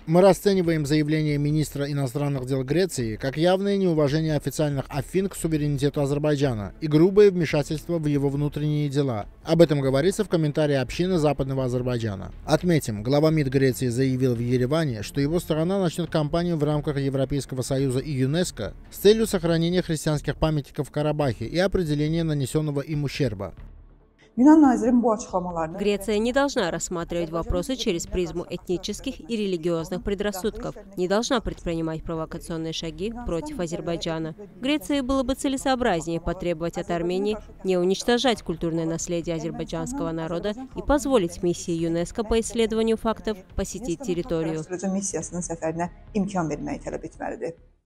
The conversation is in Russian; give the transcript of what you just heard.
Мы расцениваем заявление министра иностранных дел Греции как явное неуважение официальных Афин к суверенитету Азербайджана и грубое вмешательство в его внутренние дела. Об этом говорится в комментарии общины Западного Азербайджана. Отметим, глава МИД Греции заявил в Ереване, что его страна начнет кампанию в рамках Европейского Союза и ЮНЕСКО с целью сохранения христианских памятников в Карабахе и определения нанесенного им ущерба. Греция не должна рассматривать вопросы через призму этнических и религиозных предрассудков, не должна предпринимать провокационные шаги против Азербайджана. Греции было бы целесообразнее потребовать от Армении не уничтожать культурное наследие азербайджанского народа и позволить миссии ЮНЕСКО по исследованию фактов посетить территорию.